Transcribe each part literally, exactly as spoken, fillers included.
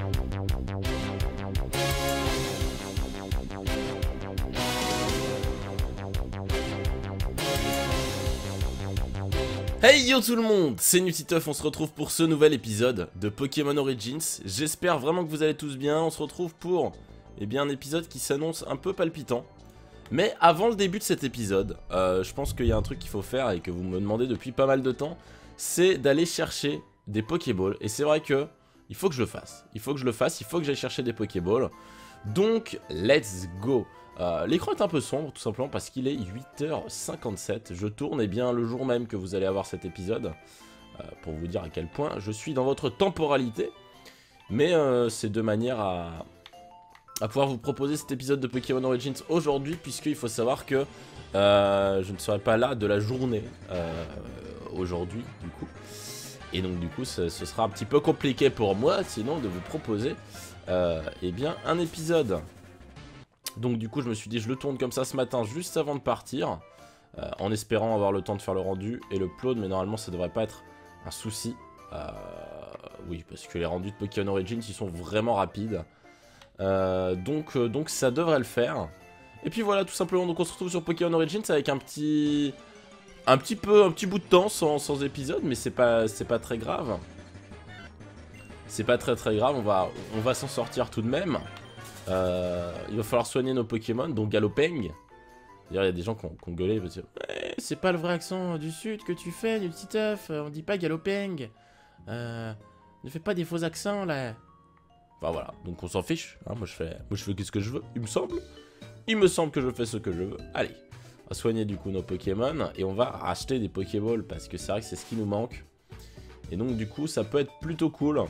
Hey yo tout le monde, c'est Nutiteuf, on se retrouve pour ce nouvel épisode de Pokémon Origins. J'espère vraiment que vous allez tous bien, on se retrouve pour eh bien, un épisode qui s'annonce un peu palpitant. Mais avant le début de cet épisode, euh, je pense qu'il y a un truc qu'il faut faire et que vous me demandez depuis pas mal de temps, c'est d'aller chercher des Pokéballs. Et c'est vrai que il faut que je le fasse, il faut que je le fasse, il faut que j'aille chercher des Pokéballs. Donc, let's go. Euh, L'écran est un peu sombre tout simplement parce qu'il est huit heures cinquante-sept. Je tourne eh bien le jour même que vous allez avoir cet épisode euh, pour vous dire à quel point je suis dans votre temporalité. Mais euh, c'est de manière à, à pouvoir vous proposer cet épisode de Pokémon Origins aujourd'hui, puisqu'il faut savoir que euh, je ne serai pas là de la journée euh, aujourd'hui du coup. Et donc du coup ce, ce sera un petit peu compliqué pour moi sinon de vous proposer euh, eh bien un épisode. Donc du coup je me suis dit je le tourne comme ça ce matin juste avant de partir euh, en espérant avoir le temps de faire le rendu et le upload, mais normalement ça devrait pas être un souci. euh, Oui, parce que les rendus de Pokémon Origins ils sont vraiment rapides, euh, donc, euh, donc ça devrait le faire. Et puis voilà tout simplement, donc on se retrouve sur Pokémon Origins avec un petit un petit peu un petit bout de temps sans, sans épisode, mais c'est pas, c'est pas très grave. C'est pas très très grave, on va, on va s'en sortir tout de même. Euh, il va falloir soigner nos Pokémon, donc Galopeng. D'ailleurs, il y a des gens qui ont, qui ont gueulé parce que eh, c'est pas le vrai accent du sud que tu fais, du petit œuf. On dit pas Galopeng. Euh, ne fais pas des faux accents là. Enfin voilà, donc on s'en fiche. Hein, moi je fais, moi je fais qu'est-ce que je veux. Il me semble, il me semble que je fais ce que je veux. Allez, on va soigner du coup nos Pokémon et on va racheter des Pokéballs parce que c'est vrai que c'est ce qui nous manque. Et donc du coup, ça peut être plutôt cool.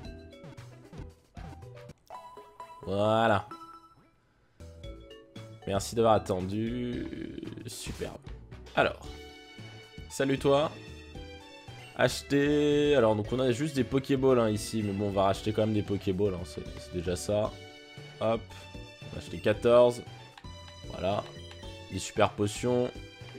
Voilà. Merci d'avoir attendu. Superbe. Alors. Salut toi. Acheter. Alors donc on a juste des Pokéballs hein, ici. Mais bon on va racheter quand même des Pokéballs. Hein, c'est déjà ça. Hop. On va acheter quatorze. Voilà. Des super potions.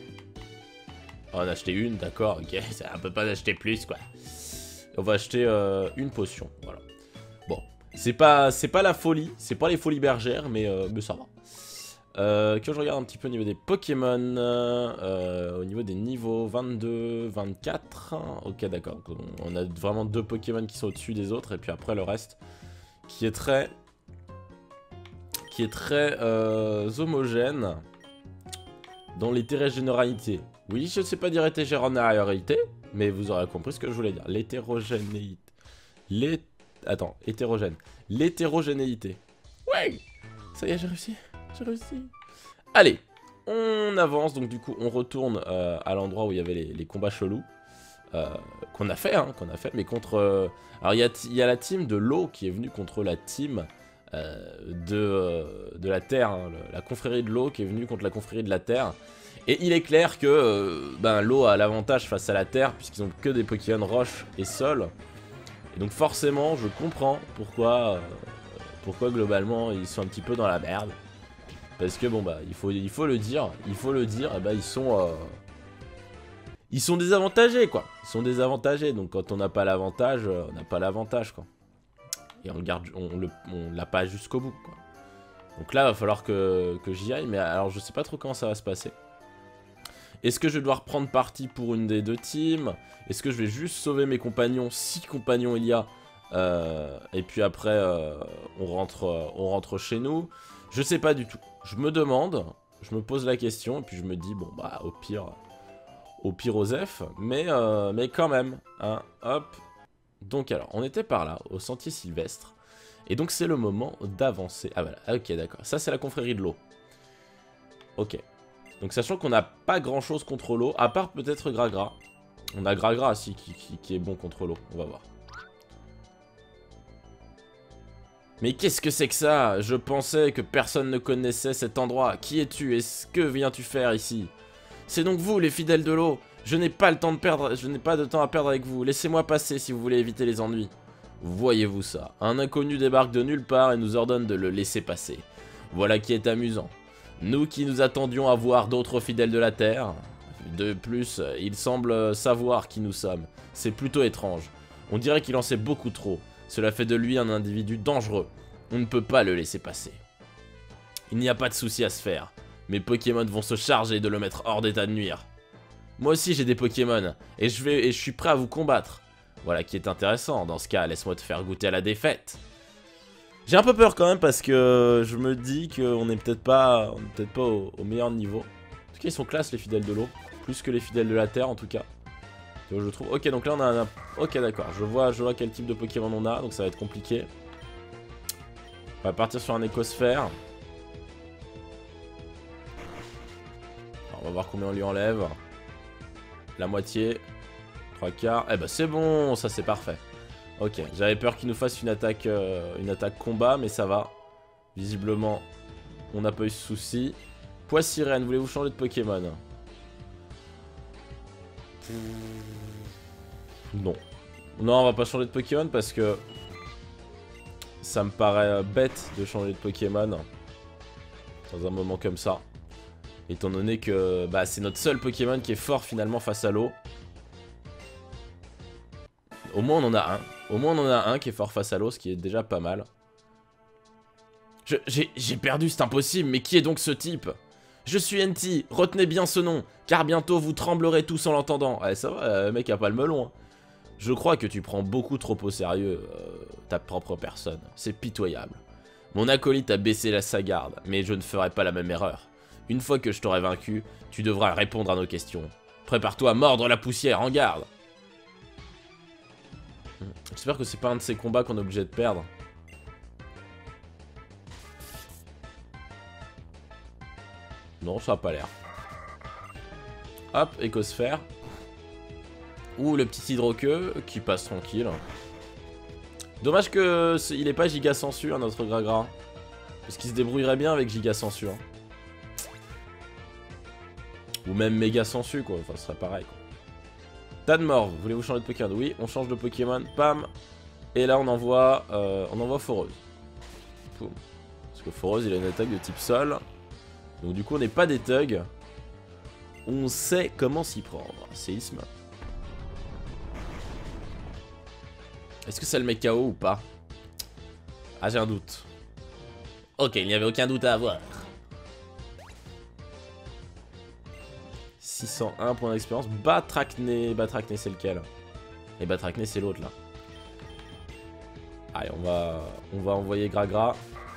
Oh, on a acheté une, d'accord. Ok. Ça, on peut pas en acheter plus quoi. On va acheter euh, une potion. Voilà. Bon. C'est pas, c'est pas la folie, c'est pas les folies bergères, mais, euh, mais ça va. Euh, que je regarde un petit peu au niveau des Pokémon, euh, au niveau des niveaux vingt-deux, vingt-quatre. Ok, d'accord. On a vraiment deux Pokémon qui sont au-dessus des autres, et puis après le reste qui est très, qui est très euh, homogène dans l'hétérogénéité. Oui, je ne sais pas dire hétérogénéité, mais vous aurez compris ce que je voulais dire. L'hétérogénéité. Les Attends, hétérogène. L'hétérogénéité. Ouais. Ça y est, j'ai réussi. J'ai réussi. Allez, on avance. Donc du coup, on retourne euh, à l'endroit où il y avait les, les combats chelous. Euh, qu'on a fait, hein, qu'on a fait. Mais contre... Euh... Alors, il y, y a la team de l'eau qui est venue contre la team euh, de, euh, de la terre. Hein, le, la confrérie de l'eau qui est venue contre la confrérie de la terre. Et il est clair que euh, ben, l'eau a l'avantage face à la terre, puisqu'ils ont que des Pokémon roche et sol. Et donc forcément, je comprends pourquoi, euh, pourquoi globalement ils sont un petit peu dans la merde. Parce que bon bah il faut, il faut le dire, il faut le dire, et bah ils sont, euh, ils sont désavantagés quoi. Ils sont désavantagés, donc quand on n'a pas l'avantage, euh, on n'a pas l'avantage quoi. Et on le garde, on le, on l'a pas jusqu'au bout quoi. Donc là, il va falloir que, que j'y aille, mais alors je sais pas trop comment ça va se passer. Est-ce que je vais devoir prendre parti pour une des deux teams? Est-ce que je vais juste sauver mes compagnons, si compagnons il y a, euh, et puis après euh, on, rentre, euh, on rentre chez nous? Je sais pas du tout. Je me demande, je me pose la question, et puis je me dis, bon bah au pire, au pire Osef, mais, euh, mais quand même, hein, hop. Donc alors, on était par là, au sentier sylvestre, et donc c'est le moment d'avancer. Ah voilà, ok d'accord, ça c'est la confrérie de l'eau. Ok. Donc sachant qu'on n'a pas grand chose contre l'eau, à part peut-être Gragra. On a Gragra aussi qui, qui, qui est bon contre l'eau, on va voir. Mais qu'est-ce que c'est que ça? Je pensais que personne ne connaissait cet endroit. Qui es-tu? Est-ce que viens-tu faire ici? C'est donc vous les fidèles de l'eau. Je n'ai pas le temps de perdre, je n'ai pas de temps à perdre avec vous. Laissez-moi passer si vous voulez éviter les ennuis. Voyez-vous ça? Un inconnu débarque de nulle part et nous ordonne de le laisser passer. Voilà qui est amusant. Nous qui nous attendions à voir d'autres fidèles de la Terre. De plus, il semble savoir qui nous sommes. C'est plutôt étrange. On dirait qu'il en sait beaucoup trop. Cela fait de lui un individu dangereux. On ne peut pas le laisser passer. Il n'y a pas de souci à se faire. Mes Pokémon vont se charger de le mettre hors d'état de nuire. Moi aussi j'ai des Pokémon, et je, vais, et je suis prêt à vous combattre. Voilà qui est intéressant, dans ce cas, laisse-moi te faire goûter à la défaite. J'ai un peu peur quand même parce que je me dis qu'on n'est peut-être pas, on est peut-être pas au, au meilleur niveau. En tout cas ils sont classe les fidèles de l'eau, plus que les fidèles de la terre en tout cas. Donc, je trouve. Ok donc là on a un... Ok d'accord, je vois, je vois quel type de Pokémon on a, donc ça va être compliqué. On va partir sur un écosphère. Alors, on va voir combien on lui enlève. La moitié. Trois quarts. Eh ben c'est bon, ça c'est parfait. Ok, j'avais peur qu'il nous fasse une attaque, euh, une attaque combat, mais ça va. Visiblement, on n'a pas eu ce souci. Poissirène, voulez-vous changer de Pokémon? Non. Non, on va pas changer de Pokémon parce que ça me paraît bête de changer de Pokémon dans un moment comme ça. Étant donné que bah, c'est notre seul Pokémon qui est fort finalement face à l'eau. Au moins on en a un. Au moins on en a un qui est fort face à l'eau, ce qui est déjà pas mal. J'ai perdu, c'est impossible, mais qui est donc ce type? Je suis N T, retenez bien ce nom, car bientôt vous tremblerez tous en l'entendant. Ouais, ça va, le mec a pas le melon. Hein. Je crois que tu prends beaucoup trop au sérieux euh, ta propre personne. C'est pitoyable. Mon acolyte a baissé la sa garde, mais je ne ferai pas la même erreur. Une fois que je t'aurai vaincu, tu devras répondre à nos questions. Prépare-toi à mordre la poussière, en garde. J'espère que c'est pas un de ces combats qu'on est obligé de perdre. Non, ça a pas l'air. Hop, écosphère. Ouh, le petit hydroqueux qui passe tranquille. Dommage que est, il est pas giga sensu, hein, notre Gragra. Parce qu'il se débrouillerait bien avec giga sensu. Hein. Ou même méga sensu, quoi. Enfin, ce serait pareil, quoi. Tadmorve, voulez-vous changer de Pokémon? Oui, on change de Pokémon. Pam. Et là, on envoie, euh, on envoie Foreuse. Poum. Parce que Foreuse, il a une attaque de type sol. Donc du coup, on n'est pas des thugs. On sait comment s'y prendre. Séisme. Est-ce que ça le met K O ou pas? Ah, j'ai un doute. Ok, il n'y avait aucun doute à avoir. six cent un points d'expérience. Batracné. Batracné, c'est lequel? Et Batracné, c'est l'autre, là. Allez, on va, on va envoyer Gragra.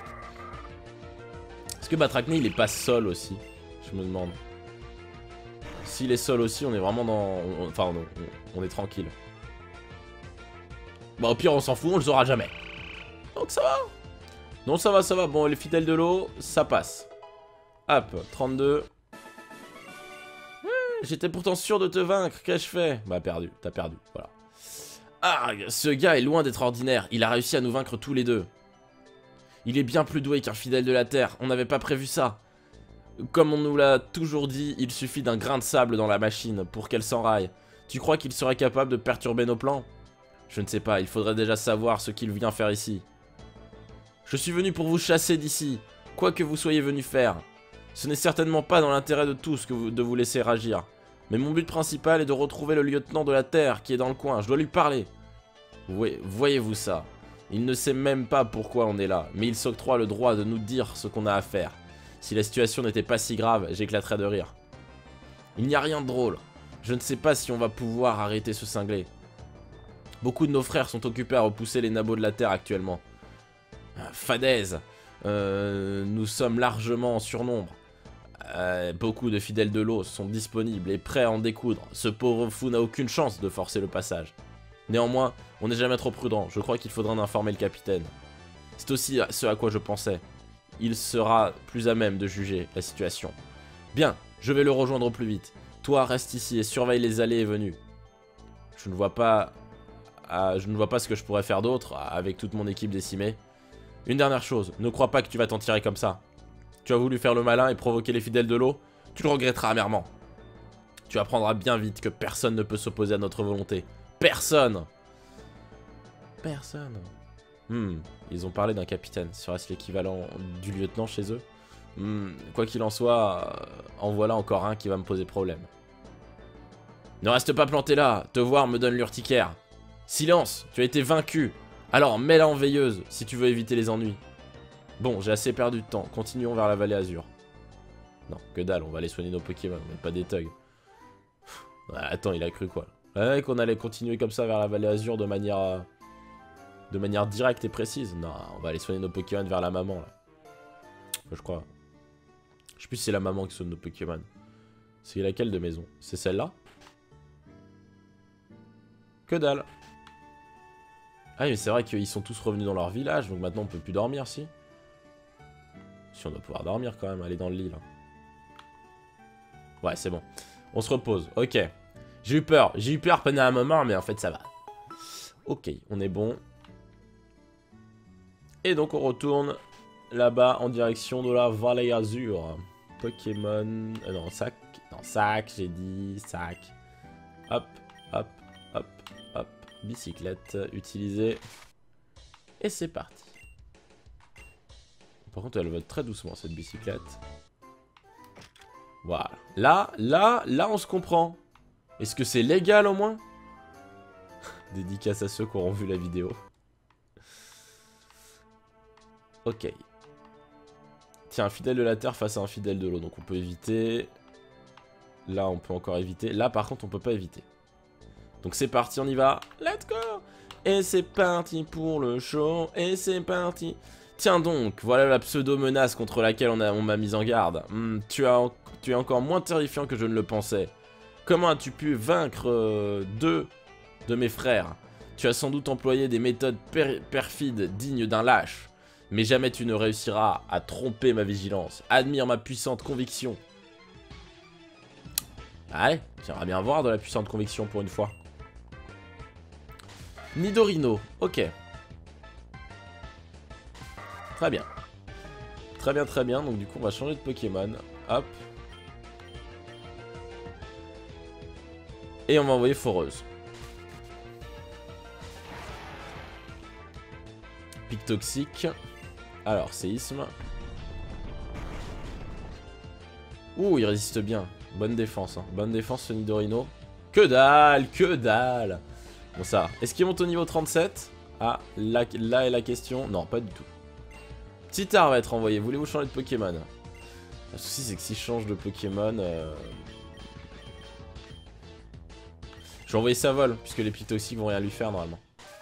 Est-ce que Batracné, il est pas sol aussi? Je me demande. S'il est sol aussi, on est vraiment dans... On, enfin, on, on, on est tranquille. Bon, au pire, on s'en fout, on le saura jamais. Donc ça va. Non, ça va, ça va. Bon, les fidèles de l'eau, ça passe. Hop, trente-deux. J'étais pourtant sûr de te vaincre, qu'ai-je fait? Bah perdu, t'as perdu, voilà. Ah, ce gars est loin d'être ordinaire, il a réussi à nous vaincre tous les deux. Il est bien plus doué qu'un fidèle de la Terre, on n'avait pas prévu ça. Comme on nous l'a toujours dit, il suffit d'un grain de sable dans la machine pour qu'elle s'enraille. Tu crois qu'il serait capable de perturber nos plans? Je ne sais pas, il faudrait déjà savoir ce qu'il vient faire ici. Je suis venu pour vous chasser d'ici, quoi que vous soyez venu faire. Ce n'est certainement pas dans l'intérêt de tous que vous, de vous laisser agir. Mais mon but principal est de retrouver le lieutenant de la Terre qui est dans le coin. Je dois lui parler. Oui, voyez-vous ça? Il ne sait même pas pourquoi on est là, mais il s'octroie le droit de nous dire ce qu'on a à faire. Si la situation n'était pas si grave, j'éclaterais de rire. Il n'y a rien de drôle. Je ne sais pas si on va pouvoir arrêter ce cinglé. Beaucoup de nos frères sont occupés à repousser les nabots de la Terre actuellement. Fadaise. Euh, nous sommes largement en surnombre. Euh, beaucoup de fidèles de l'eau sont disponibles et prêts à en découdre. Ce pauvre fou n'a aucune chance de forcer le passage. Néanmoins, on n'est jamais trop prudent. Je crois qu'il faudra en informer le capitaine. C'est aussi ce à quoi je pensais. Il sera plus à même de juger la situation. Bien, je vais le rejoindre au plus vite. Toi, reste ici et surveille les allées et venues. Je ne vois pas... Euh, je ne vois pas ce que je pourrais faire d'autre avec toute mon équipe décimée. Une dernière chose, ne crois pas que tu vas t'en tirer comme ça. Tu as voulu faire le malin et provoquer les fidèles de l'eau, tu le regretteras amèrement. Tu apprendras bien vite que personne ne peut s'opposer à notre volonté. Personne. Personne. Hmm, ils ont parlé d'un capitaine. Serait-ce l'équivalent du lieutenant chez eux? Hmm, quoi qu'il en soit, euh, en voilà encore un qui va me poser problème. Ne reste pas planté là, te voir me donne l'urticaire. Silence, tu as été vaincu. Alors, mets-la en veilleuse, si tu veux éviter les ennuis. Bon, j'ai assez perdu de temps. Continuons vers la vallée Azur. Non, que dalle, on va aller soigner nos Pokémon, on n'est pas des thugs. Ouais, attends, il a cru quoi? Ouais, qu'on allait continuer comme ça vers la vallée Azur de manière... Euh, de manière directe et précise. Non, on va aller soigner nos Pokémon vers la maman, là. Enfin, je crois. Je sais plus si c'est la maman qui soigne nos Pokémon. C'est laquelle de maison? C'est celle-là? Que dalle. Ah oui, mais c'est vrai qu'ils sont tous revenus dans leur village, donc maintenant on peut plus dormir, si. Si, on doit pouvoir dormir quand même, aller dans le lit, là. Ouais, c'est bon. On se repose, ok. J'ai eu peur, j'ai eu peur pendant un moment, mais en fait ça va. Ok, on est bon. Et donc on retourne là-bas en direction de la vallée Azur. Pokémon... Euh, non, sac. Non, sac, j'ai dit sac. Hop, hop, hop, hop. Bicyclette utilisée. Et c'est parti. Par contre, elle va très doucement, cette bicyclette. Voilà. Là, là, là, on se comprend. Est-ce que c'est légal au moins? Dédicace à ceux qui auront vu la vidéo. Ok. Tiens, un fidèle de la terre face à un fidèle de l'eau. Donc on peut éviter. Là, on peut encore éviter. Là, par contre, on peut pas éviter. Donc c'est parti, on y va. Let's go! Et c'est parti pour le show. Et c'est parti. Tiens donc, voilà la pseudo-menace contre laquelle on m'a on m'a mis en garde. Hmm, tu, as, tu es encore moins terrifiant que je ne le pensais. Comment as-tu pu vaincre euh, deux de mes frères? Tu as sans doute employé des méthodes per perfides dignes d'un lâche. Mais jamais tu ne réussiras à tromper ma vigilance. Admire ma puissante conviction. Ouais, j'aimerais bien voir de la puissante conviction pour une fois. Nidorino, ok. Très bien. Très bien, très bien. Donc du coup, on va changer de Pokémon. Hop. Et on va envoyer Foreuse. Pic toxique. Alors, séisme. Ouh, il résiste bien. Bonne défense. Hein. Bonne défense, ce Nidorino. Que dalle, que dalle. Bon, ça. Est-ce qu'il monte au niveau trente-sept? Ah, là, là est la question. Non, pas du tout. Titar va être envoyé. Voulez-vous changer de Pokémon? Le souci, c'est que si je change de Pokémon... Euh... Je vais envoyer Savol, puisque les pics toxiques vont rien lui faire, normalement.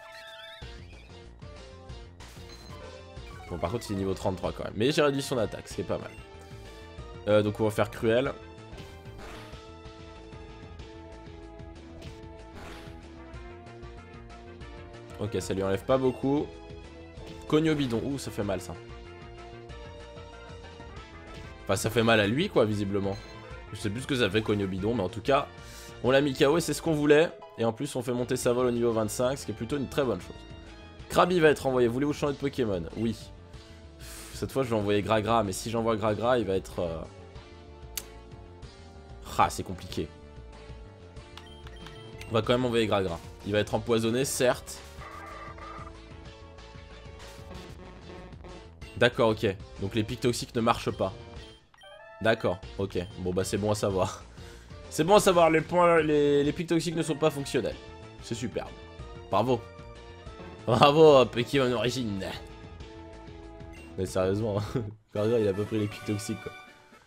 Bon, par contre, il est niveau trente-trois quand même. Mais j'ai réduit son attaque, ce qui est pas mal. Euh, donc, on va faire Cruel. Ok, ça lui enlève pas beaucoup. Cogno bidon. Ouh, ça fait mal, ça. Enfin, ça fait mal à lui, quoi, visiblement. Je sais plus ce que ça fait, Cogno bidon, mais en tout cas, on l'a mis K O et c'est ce qu'on voulait. Et en plus, on fait monter sa vol au niveau vingt-cinq, ce qui est plutôt une très bonne chose. Krabi va être envoyé. Voulez-vous changer de Pokémon? Oui. Cette fois, je vais envoyer Gragra, mais si j'envoie Gragra, il va être... Euh... Ah, c'est compliqué. On va quand même envoyer Gragra. Il va être empoisonné, certes. D'accord, ok. Donc les pics toxiques ne marchent pas. D'accord, ok. Bon bah c'est bon à savoir. C'est bon à savoir, les, points, les, les pics toxiques ne sont pas fonctionnels. C'est superbe. Bravo. Bravo, Pokémon Origine. Mais sérieusement, il a pas pris les pics toxiques quoi.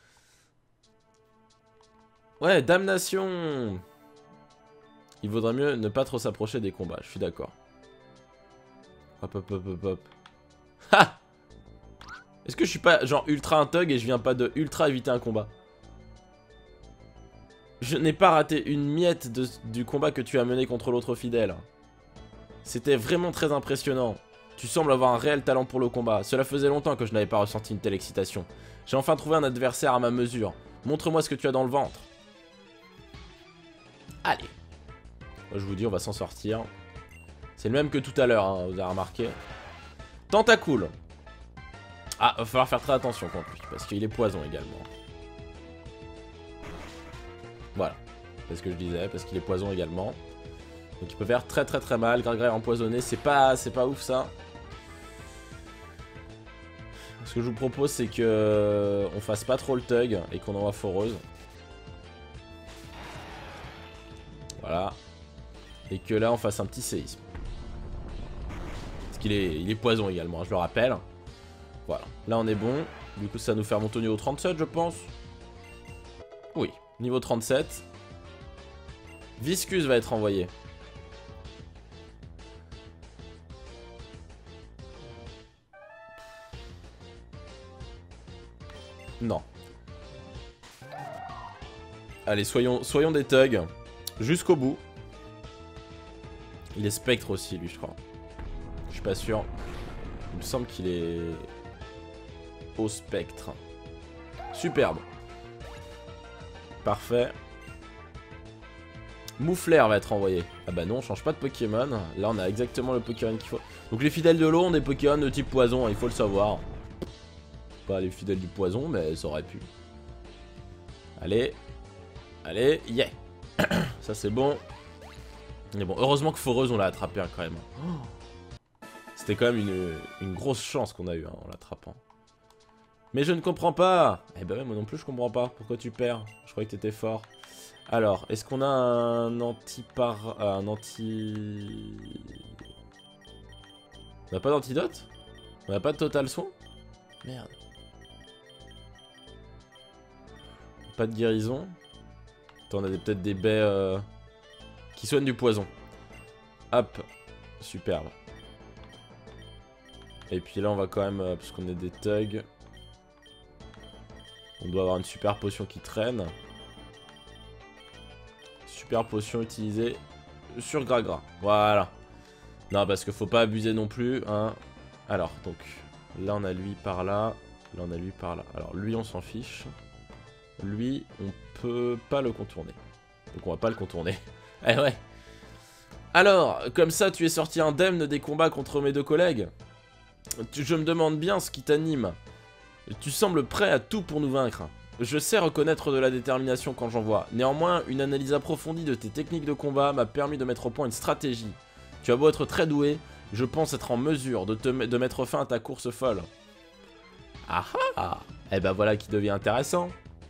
Ouais, damnation. Il vaudrait mieux ne pas trop s'approcher des combats, je suis d'accord. Hop hop hop hop hop. Ha! Est-ce que je suis pas genre ultra un thug et je viens pas de ultra éviter un combat? Je n'ai pas raté une miette de, du combat que tu as mené contre l'autre fidèle. C'était vraiment très impressionnant. Tu sembles avoir un réel talent pour le combat. Cela faisait longtemps que je n'avais pas ressenti une telle excitation. J'ai enfin trouvé un adversaire à ma mesure. Montre-moi ce que tu as dans le ventre. Allez. Moi, je vous dis, on va s'en sortir. C'est le même que tout à l'heure, hein, vous avez remarqué. Tentacool. Ah, va falloir faire très attention contre lui, parce qu'il est poison également. Voilà, c'est ce que je disais, parce qu'il est poison également. Donc il peut faire très très très mal. Gragra est empoisonné, c'est pas, c'est pas ouf ça. Ce que je vous propose, c'est que on fasse pas trop le thug et qu'on envoie Foreuse. Voilà. Et que là, on fasse un petit séisme. qu'il est, il est poison également, hein, je le rappelle. Voilà, là on est bon. Du coup ça va nous faire monter au niveau trente-sept je pense. Oui, niveau trente-sept. Viscus va être envoyé. Non. Allez, soyons, soyons des thugs. Jusqu'au bout. Il est spectre aussi, lui, je crois. Je suis pas sûr. Il me semble qu'il est... au spectre. Superbe. Parfait. Mouflair va être envoyé. Ah bah non, on change pas de Pokémon. Là, on a exactement le Pokémon qu'il faut. Donc les fidèles de l'eau ont des Pokémon de type poison, il faut le savoir. Pas les fidèles du poison, mais ça aurait pu. Allez. Allez, yeah. Ça c'est bon. Mais bon, heureusement que Foreuse on l'a attrapé hein, quand même. Oh. C'était quand même une, une grosse chance qu'on a eu hein, en l'attrapant. Mais je ne comprends pas. Eh ben moi non plus je comprends pas. Pourquoi tu perds? Je croyais que t'étais fort. Alors, est-ce qu'on a un anti-par... un anti... On n'a pas d'antidote? On n'a pas de total soin? Merde. Pas de guérison. Attends, on a peut-être des baies euh, qui soignent du poison. Hop. Superbe. Et puis là, on va quand même... Euh, parce qu'on est des thugs. On doit avoir une super potion qui traîne. Super potion utilisée sur Gragra. Voilà. Non, parce qu'il faut pas abuser non plus. Hein. Alors, donc, là, on a lui par là. Là, on a lui par là. Alors, lui, on s'en fiche. Lui, on peut pas le contourner. Donc, on va pas le contourner. Eh ouais. Alors, comme ça, tu es sorti indemne des combats contre mes deux collègues. Je me demande bien ce qui t'anime. Tu sembles prêt à tout pour nous vaincre. Je sais reconnaître de la détermination quand j'en vois. Néanmoins, une analyse approfondie de tes techniques de combat m'a permis de mettre au point une stratégie. Tu as beau être très doué, je pense être en mesure de, te, de mettre fin à ta course folle. Ah ah. Eh ben voilà qui devient intéressant.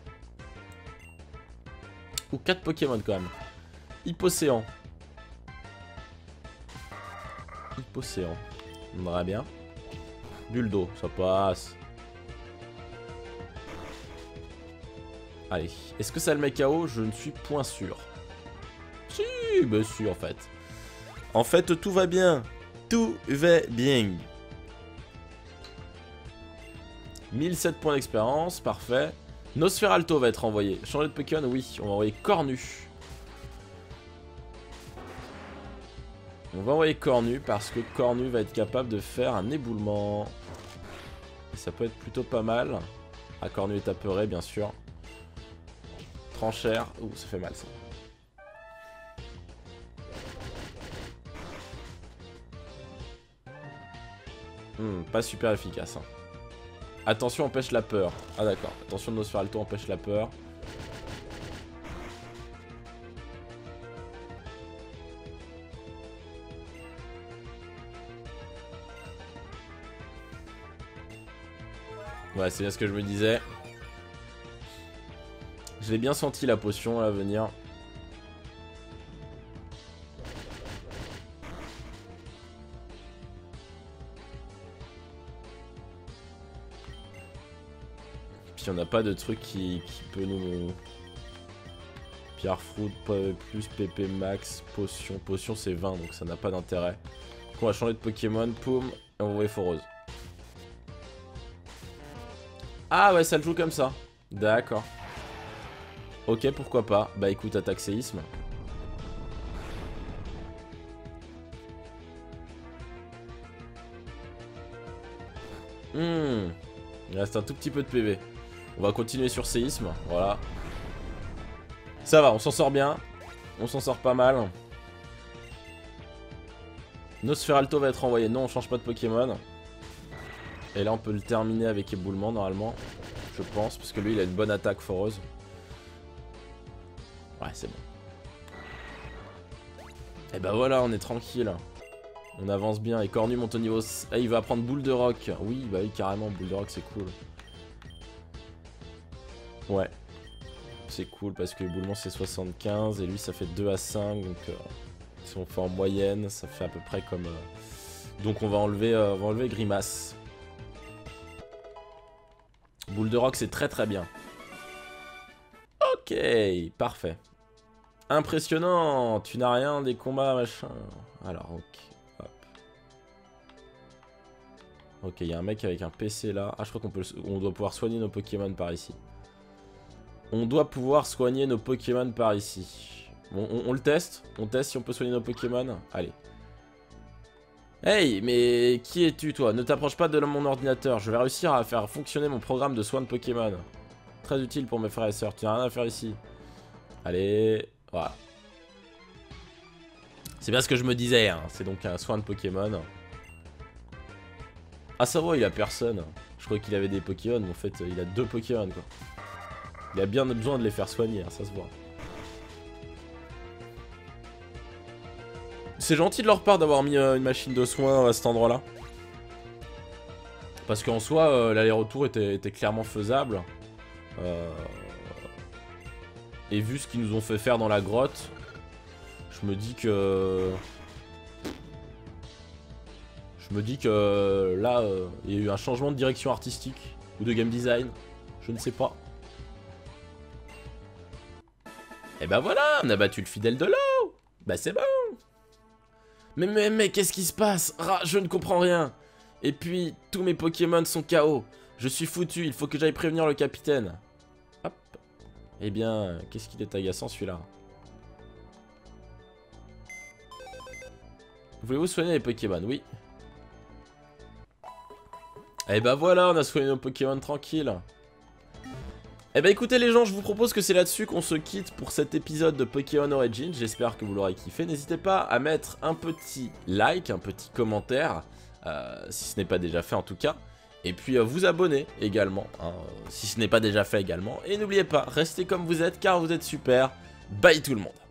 Ou quatre Pokémon quand même. Hippocéan. Hippocéan. On aimerait bien. Buldo, ça passe. Allez, est-ce que ça le met K O? Je ne suis point sûr. Si, bah si en fait. En fait, tout va bien. Tout va bien. mille sept points d'expérience, parfait. Nosferalto va être envoyé. Changer de Pokémon, oui. On va envoyer Cornu. On va envoyer Cornu parce que Cornu va être capable de faire un éboulement. Et ça peut être plutôt pas mal. Ah, Cornu est apeuré, bien sûr. Tranchère. Ouh, ça fait mal ça. Hmm, pas super efficace. Hein. Attention, empêche la peur. Ah d'accord. Attention, Nosferalto empêche la peur. Ouais, c'est bien ce que je me disais. Je l'ai bien senti la potion à venir. Puis on n'a pas de truc qui, qui peut nous... Pierre fruit plus P P max, potion. Potion c'est vingt donc ça n'a pas d'intérêt. On va changer de Pokémon, poum, et on va envoyer Foreuse. Ah ouais, ça le joue comme ça. D'accord. Ok, pourquoi pas. Bah écoute, attaque séisme. Hmm. Il reste un tout petit peu de P V. On va continuer sur séisme. Voilà. Ça va, on s'en sort bien. On s'en sort pas mal. Nosferalto va être envoyé. Non, on change pas de Pokémon. Et là, on peut le terminer avec éboulement, normalement. Je pense, parce que lui, il a une bonne attaque foreuse. Ouais, c'est bon. Et bah voilà, on est tranquille. On avance bien. Et Cornu monte au niveau... Ah, il va prendre boule de roc. Oui, bah oui, carrément, boule de roc, c'est cool. Ouais. C'est cool, parce que éboulement, c'est soixante-quinze. Et lui, ça fait deux à cinq. Donc, euh, si on fait en moyenne, ça fait à peu près comme... Euh, Donc on va enlever, euh, on va enlever Grimace. Boule de rock, c'est très très bien. Ok, parfait. Impressionnant. Tu n'as rien des combats, machin. Alors, ok. Hop. Ok, il y a un mec avec un P C là. Ah, je crois qu'on peut, on doit pouvoir soigner nos Pokémon par ici. On doit pouvoir soigner nos Pokémon par ici. Bon, on, on le teste. On teste si on peut soigner nos Pokémon. Allez. Hey, mais qui es-tu, toi? Ne t'approche pas de mon ordinateur. Je vais réussir à faire fonctionner mon programme de soins de Pokémon. Très utile pour mes frères et sœurs. Tu n'as rien à faire ici. Allez, voilà. C'est bien ce que je me disais, hein. C'est donc un soin de Pokémon. Ah, ça va, il a personne. Je croyais qu'il avait des Pokémon, mais en fait, il a deux Pokémon, quoi. Il a bien besoin de les faire soigner, hein, ça se voit. C'est gentil de leur part d'avoir mis euh, une machine de soins à cet endroit-là. Parce qu'en soi, euh, l'aller-retour était, était clairement faisable. Euh... Et vu ce qu'ils nous ont fait faire dans la grotte, je me dis que... Je me dis que là, euh, il y a eu un changement de direction artistique ou de game design. Je ne sais pas. Et bah voilà, on a battu le fidèle de l'eau. Bah c'est bon. Mais mais mais qu'est-ce qui se passe? Ra, je ne comprends rien. Et puis, tous mes Pokémon sont K O. Je suis foutu, il faut que j'aille prévenir le capitaine. Hop. Eh bien, qu'est-ce qu'il est agaçant celui-là. Voulez-vous soigner les Pokémon? Oui. Et bah voilà, on a soigné nos Pokémon tranquille. Eh bah écoutez les gens, je vous propose que c'est là-dessus qu'on se quitte pour cet épisode de Pokémon Origins. J'espère que vous l'aurez kiffé. N'hésitez pas à mettre un petit like, un petit commentaire, euh, si ce n'est pas déjà fait en tout cas. Et puis euh, vous abonner également, hein, si ce n'est pas déjà fait également. Et n'oubliez pas, restez comme vous êtes car vous êtes super. Bye tout le monde.